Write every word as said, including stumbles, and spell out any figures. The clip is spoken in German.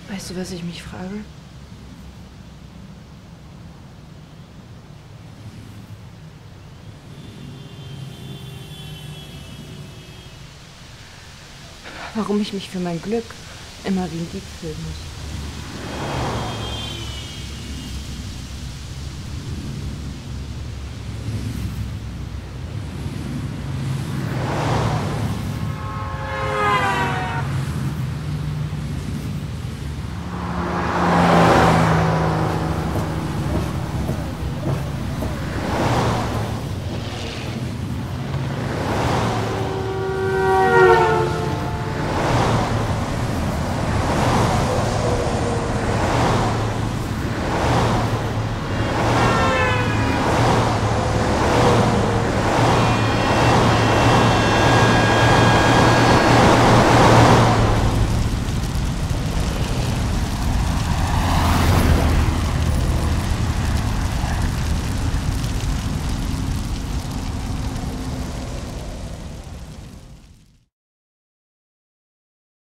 Weißt du, was ich mich frage? Warum ich mich für mein Glück immer wie ein Dieb fühlen muss.